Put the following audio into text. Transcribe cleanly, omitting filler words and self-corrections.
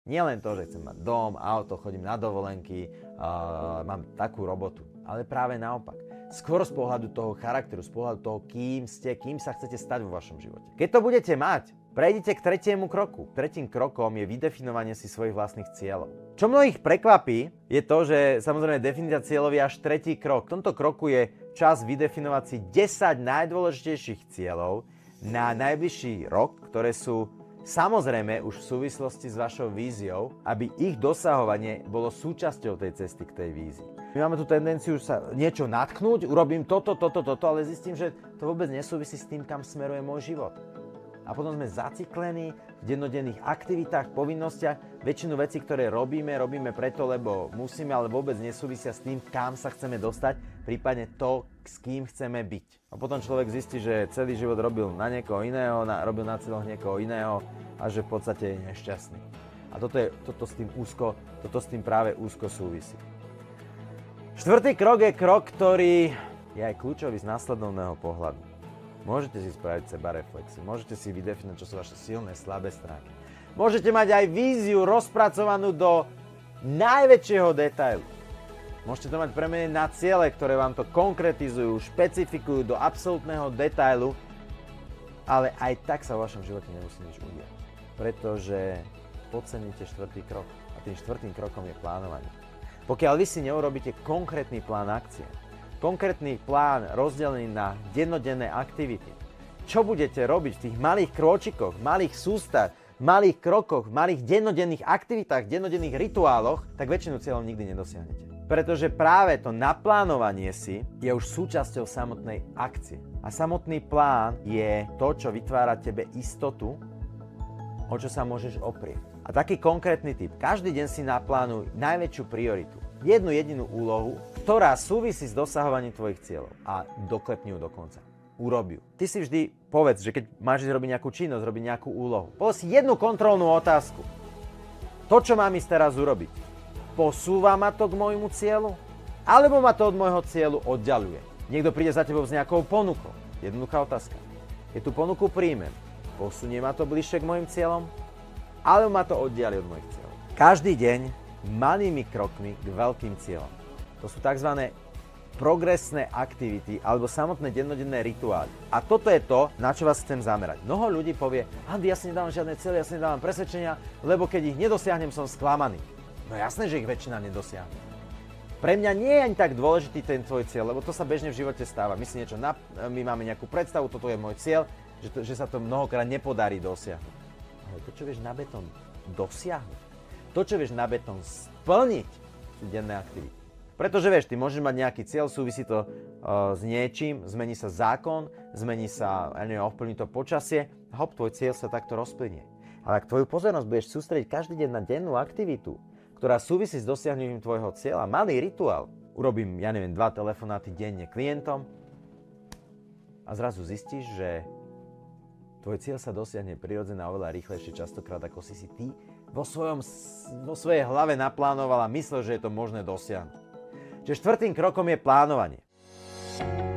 Nie len to, že chcem mať dom, auto, chodím na dovolenky, mám takú robotu, ale práve naopak. Skôr z pohľadu toho charakteru, z pohľadu toho, kým ste, kým sa chcete stať vo vašom živote. Keď to budete mať, prejdite k tretiemu kroku. Tretím krokom je vydefinovanie si svojich vlastných cieľov. Čo mnohých prekvapí, je to, že samozrejme definícia cieľov je až tretí krok. V tomto kroku je čas vydefinovať si 10 najdôležitejších cieľov na najbližší rok, ktoré sú samozrejme už v súvislosti s vašou víziou, aby ich dosahovanie bolo súčasťou tej cesty k tej vízii. My máme tú tendenciu sa niečo natknúť, urobím toto, ale zistím, že to vôbec nesúvisí s tým, kam smeruje môj život. A potom sme zaciklení v dennodenných aktivitách, povinnostiach. Väčšinu vecí, ktoré robíme preto, lebo musíme, ale vôbec nesúvisia s tým, kam sa chceme dostať, prípadne to, s kým chceme byť. A potom človek zistí, že celý život robil na niekoho iného, robil na cieľoch niekoho iného a že v podstate je nešťastný. A toto s tým práve úzko súvisí. Štvrtý krok je krok, ktorý je aj kľúčový z následovného pohľadu. Môžete si spraviť sebareflexiu, môžete si vydefinovať, čo sú vaše silné, slabé stránky. Môžete mať aj víziu rozpracovanú do najväčšieho detailu. Môžete to mať premenené na ciele, ktoré vám to konkretizujú, špecifikujú do absolútneho detailu, ale aj tak sa v vašom živote nemusí nič udiať. Pretože podceníte štvrtý krok a tým štvrtým krokom je plánovanie. Pokiaľ vy si neurobíte konkrétny plán akcie, konkrétny plán rozdelený na dennodenné aktivity, čo budete robiť v tých malých krôčikoch, malých sústach, malých krokoch, malých dennodenných aktivitách, dennodenných rituáloch, tak väčšinu cieľov nikdy nedosiahnete. Pretože práve to naplánovanie si je už súčasťou samotnej akcie. A samotný plán je to, čo vytvára tebe istotu, o čo sa môžeš oprieť. A taký konkrétny tip. Každý deň si naplánuj najväčšiu prioritu. Jednu jedinú úlohu, ktorá súvisí s dosahovaním tvojich cieľov. A doklepni ju do konca. Urob ju. Ty si vždy povedz, že keď máš robiť nejakú činnosť, robiť nejakú úlohu. Povedz si jednu kontrolnú otázku. To, čo mám ísť teraz urobiť, posúva ma to k môjmu cieľu? Alebo ma to od môjho cieľu oddiaľuje? Niekto príde za tebou s nejakou ponukou. Jednoduchá otázka. Keď tú ponuku príjmem, posunie ma to bližšie k mojim cieľom? Alebo ma to oddiali od mojich cieľov? Každý deň malými krokmi k veľkým cieľom. To sú tzv. Progresné aktivity alebo samotné dennodenné rituály. A toto je to, na čo vás chcem zamerať. Mnoho ľudí povie, Andy, ja si nedávam žiadne cieľe, ja si nedávam presvedčenia, lebo keď ich nedosiahnem, som sklamaný. No jasné, že ich väčšina nedosiahne. Pre mňa nie je ani tak dôležitý ten tvoj cieľ, lebo to sa bežne v živote stáva. My máme nejakú predstavu, toto je môj cieľ, že sa to mnohokrát nepodarí dosiahnuť. Ale to, čo vieš na betón dosiahnuť, to, čo vieš na betón splniť, sú denné aktivity. Pretože vieš, ty môžeš mať nejaký cieľ, súvisí to s niečím, zmení sa zákon, ovplyvní to počasie a hop, tvoj cieľ sa takto rozplynie. Ale ak tvoju pozornosť budeš sústrediť každý deň na dennú aktivitu, ktorá súvisí s dosiahnutím tvojho cieľa, malý rituál, urobím, 2 telefonáty denne klientom a zrazu zistíš, že tvoj cieľ sa dosiahne prirodzene a oveľa rýchlejšie častokrát, ako si ty vo svojej hlave naplánoval a myslel, že je to možné dosiahnuť. Čiže štvrtým krokom je plánovanie.